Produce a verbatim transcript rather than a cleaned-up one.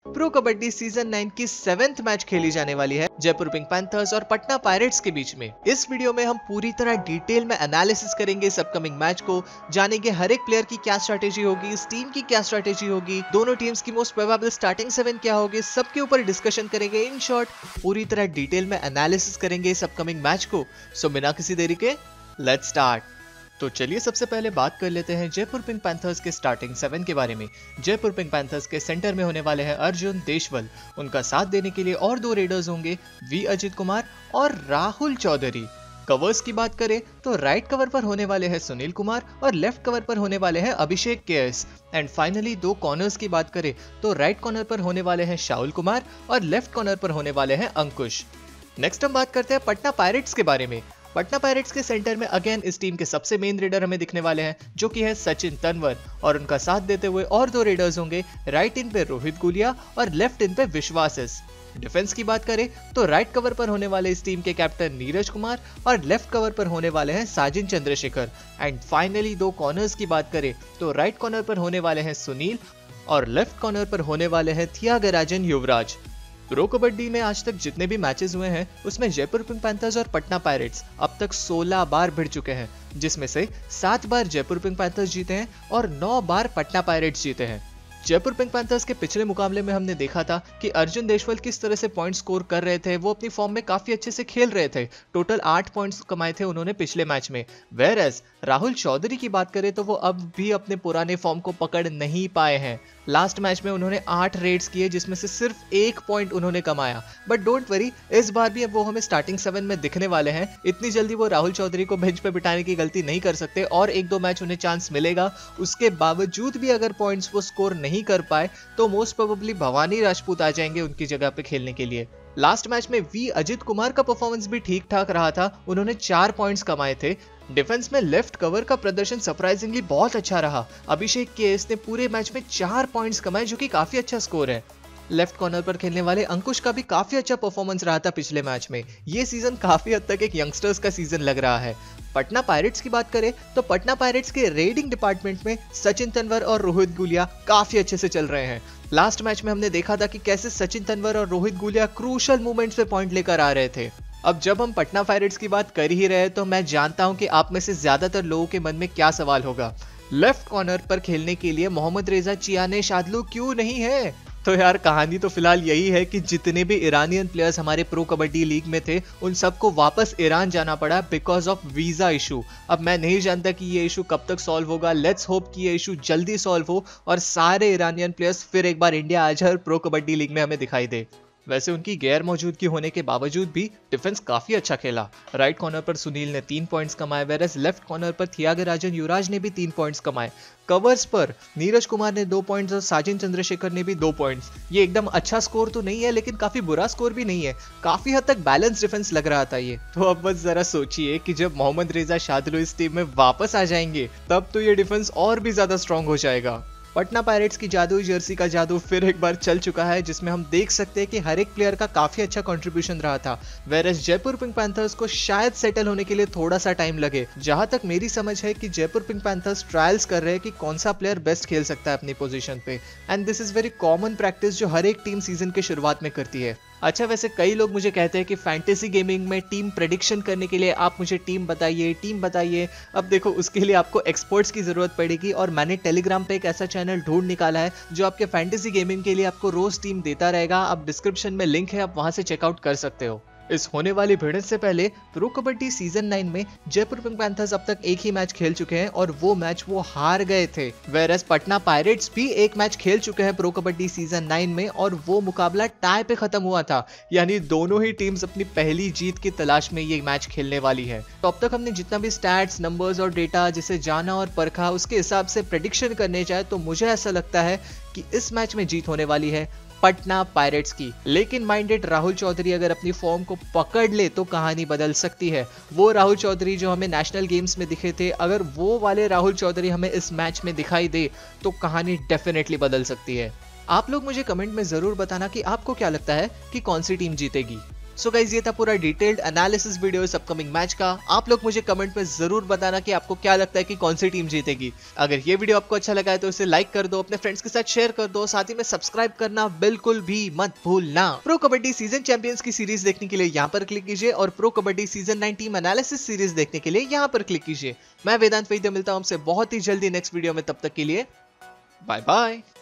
Pro kabaddi season nine की seventh match खेली जाने वाली है जयपुर पिंक पैंथर्स और पटना पायरेट्स के बीच में। इस वीडियो में हम पूरी तरह डिटेल में एनालिसिस करेंगे इस अपकमिंग मैच को, जानेंगे हर एक प्लेयर की क्या स्ट्रैटेजी होगी, इस टीम की क्या स्ट्रैटेजी होगी, दोनों टीम्स की मोस्ट प्रोबेबल स्टार्टिंग सेवन क्या होगी, सबके ऊपर डिस्कशन करेंगे। इन शॉर्ट पूरी तरह डिटेल में एनालिसिस करेंगे इस अपकमिंग मैच को। सो बिना किसी देरी के लेट्स स्टार्ट। तो चलिए सबसे पहले बात कर लेते हैं जयपुर पिंक पैंथर्स के स्टार्टिंग सेवन के बारे में। जयपुर पिंक पैंथर्स के सेंटर में होने वाले हैं अर्जुन देशवल। उनका साथ देने के लिए और दो रेडर्स होंगे, वी अजित कुमार और राहुल चौधरी। कवर्स की बात करें तो राइट कवर पर होने वाले हैं सुनील कुमार और लेफ्ट कवर पर होने वाले हैं Abhishek K S. And finally दो कॉर्नर्स की बात करें तो राइट कॉर्नर पर होने वाले हैं शाहुल कुमार और लेफ्ट कॉर्नर पर होने वाले हैं अंकुश। नेक्स्ट हम बात करते हैं पटना पायरेट्स के बारे में। पटना पायरेट्स के सेंटर में अगेन इस टीम के सबसे मेन रेडर हमें दिखने वाले हैं, जो कि है सचिन तनवर, और उनका साथ देते हुए और दो रेडर्स होंगे, राइट इन पे रोहित गुलिया और लेफ्ट इन पे विश्वास एस। डिफेंस की बात करें तो राइट कवर पर होने वाले इस टीम के कैप्टन नीरज कुमार और लेफ्ट कवर पर होने वाले हैं साजिन चंद्रशेखर। एंड फाइनली दो कॉर्नर्स की बात करें तो राइट कॉर्नर पर होने वाले हैं सुनील और लेफ्ट कॉर्नर पर होने वाले हैं थियागराजन युवराज। प्रो कबड्डी में आज तक जितने भी मैचेस हुए हैं उसमें जयपुर पिंक पैंथर्स और पटना पायरेट्स अब तक सोलह बार भिड़ चुके हैं, जिसमें से सात बार जयपुर पिंक पैंथर्स जीते हैं और नौ बार पटना पायरेट्स जीते हैं। जयपुर पिंक पैंथर्स के पिछले मुकाबले में हमने देखा था कि अर्जुन देशवल किस तरह से पॉइंट स्कोर कर रहे थे, वो अपनी फॉर्म में काफी अच्छे से खेल रहे थे। टोटल आठ पॉइंट्स कमाए थे उन्होंने पिछले मैच में। वेयरएज राहुल चौधरी की बात करें तो वो अब भी अपने पुराने फॉर्म को पकड़ नहीं पाए हैं। लास्ट मैच में उन्होंने आठ रेड्स किए जिसमें से सिर्फ एक पॉइंट उन्होंने कमाया। बट डोंट वरी, इस बार भी अब वो हमें स्टार्टिंग सेवन में दिखने वाले हैं। इतनी जल्दी वो राहुल चौधरी को बेंच पे बिठाने की गलती नहीं कर सकते और एक दो मैच उन्हें चांस मिलेगा। उसके बावजूद भी अगर पॉइंट्स वो स्कोर नहीं कर पाए तो मोस्ट प्रोबेबली भवानी राजपूत आ जाएंगे उनकी जगह पे खेलने के लिए। लास्ट मैच में वी अजित कुमार का परफॉर्मेंस भी ठीक ठाक रहा था, उन्होंने चार पॉइंट्स कमाए थे। डिफेंस में लेफ्ट कवर का प्रदर्शन सरप्राइजिंगली बहुत अच्छा रहा। अभिषेक के एस ने पूरे मैच में चार पॉइंट्स कमाए, जो कि काफी अच्छा स्कोर है। लेफ्ट कॉर्नर पर खेलने वाले अंकुश का भी काफी अच्छा परफॉर्मेंस रहा था पिछले मैच में। ये सीजन काफी हद तक एक यंगस्टर्स का सीजन लग रहा है। पटना पायरेट्स की बात करें तो पटना पायरेट्स के रेडिंग डिपार्टमेंट में सचिन तनवर और रोहित गुलिया काफी अच्छे से चल रहे हैं। लास्ट मैच में हमने देखा था कि कैसे सचिन तनवर और रोहित गुलिया क्रूशल मोमेंट्स पे पॉइंट लेकर आ रहे थे। अब जब हम पटना पायरेट्स की बात कर ही रहे तो मैं जानता हूं कि आप में से ज्यादातर लोगों के मन में क्या सवाल होगा, लेफ्ट कॉर्नर पर खेलने के लिए मोहम्मद रेजा चियाने शादलू क्यों नहीं है? तो यार कहानी तो फिलहाल यही है कि जितने भी ईरानियन प्लेयर्स हमारे प्रो कबड्डी लीग में थे उन सबको वापस ईरान जाना पड़ा बिकॉज ऑफ वीजा इशू। अब मैं नहीं जानता कि ये इशू कब तक सॉल्व होगा। लेट्स होप कि ये इशू जल्दी सॉल्व हो और सारे ईरानियन प्लेयर्स फिर एक बार इंडिया आ जाए और प्रो कबड्डी लीग में हमें दिखाई दे। वैसे उनकी गैर मौजूदगी होने के बावजूद भी डिफेंस काफी अच्छा खेला। राइट कॉर्नर पर सुनील ने तीन पॉइंट्स कमाए, वेरस लेफ्ट कॉर्नर पर थियागराजन युवराज ने भी तीन पॉइंट्स कमाए। कवर्स पर नीरज कुमार ने दो पॉइंट्स और साजिन चंद्रशेखर ने भी दो पॉइंट्स। ये एकदम अच्छा स्कोर तो नहीं है लेकिन काफी बुरा स्कोर भी नहीं है, काफी हद तक बैलेंस डिफेंस लग रहा था ये। तो अब बस जरा सोचिए कि जब मोहम्मद रेजा शादलू इस टीम में वापस आ जाएंगे तब तो ये डिफेंस और भी ज्यादा स्ट्रॉन्ग हो जाएगा। पटना पायरेट्स की जादुई जर्सी का जादू फिर एक बार चल चुका है, जिसमें हम देख सकते हैं कि हर एक प्लेयर का काफी अच्छा कंट्रीब्यूशन रहा था। वेरस जयपुर पिंक पैंथर्स को शायद सेटल होने के लिए थोड़ा सा टाइम लगे। जहां तक मेरी समझ है कि जयपुर पिंक पैंथर्स ट्रायल्स कर रहे हैं कि कौन सा प्लेयर बेस्ट खेल सकता है अपनी पोजीशन पे, and this is very common practice जो हर एक टीम सीजन के शुरुआत में करती है। अच्छा, वैसे कई लोग मुझे कहते हैं कि फैंटेसी गेमिंग में टीम प्रेडिक्शन करने के लिए आप मुझे टीम बताइए टीम बताइए। अब देखो, उसके लिए आपको एक्सपर्ट्स की जरूरत पड़ेगी और मैंने टेलीग्राम पे एक ऐसा चैनल ढूंढ निकाला है जो आपके फैंटेसी गेमिंग के लिए आपको रोज टीम देता रहेगा। आप डिस्क्रिप्शन में लिंक है, आप वहां से चेकआउट कर सकते हो। इस होने वाली भिड़ंत से पहले प्रो कबड्डी सीजन नाइन में जयपुर पिंक पैंथर्स अब तक एक ही मैच खेल चुके हैं और वो मैच वो हार गए थे। वेरस पटना पायरेट्स भी एक मैच खेल चुके हैं प्रो कबड्डी सीजन नाइन में और वो मुकाबला टाई पे खत्म हुआ था, यानी दोनों ही टीम्स अपनी पहली जीत की तलाश में ये मैच खेलने वाली है। तो अब तक हमने जितना भी स्टैट्स, नंबर्स और डेटा जिसे जाना और परखा, उसके हिसाब से प्रेडिक्शन करने जाए तो मुझे ऐसा लगता है कि इस मैच में जीत होने वाली है पटना पायरेट्स की। लेकिन माइंडेड राहुल चौधरी अगर अपनी फॉर्म को पकड़ ले तो कहानी बदल सकती है। वो राहुल चौधरी जो हमें नेशनल गेम्स में दिखे थे, अगर वो वाले राहुल चौधरी हमें इस मैच में दिखाई दे तो कहानी डेफिनेटली बदल सकती है। आप लोग मुझे कमेंट में जरूर बताना कि आपको क्या लगता है कि कौन सी टीम जीतेगी। सो गाइस ये था पूरा डिटेल्ड एनालिसिस वीडियो इस अपकमिंग मैच का। आप लोग मुझे कमेंट में जरूर बताना कि आपको क्या लगता है कि कौन सी टीम जीतेगी। अगर ये वीडियो आपको अच्छा लगा है तो इसे लाइक कर दो, अपने फ्रेंड्स के साथ शेयर कर दो, साथ ही में सब्सक्राइब करना बिल्कुल भी मत भूलना। प्रो कबड्डी सीजन चैंपियंस की सीरीज देखने के लिए यहाँ पर क्लिक कीजिए और pro kabaddi season nine team analysis series देखने के लिए यहाँ पर क्लिक कीजिए। मैं वेदांत वैद्य मिलता हूँ हमसे बहुत ही जल्दी नेक्स्ट वीडियो में, तब तक के लिए बाय बाय।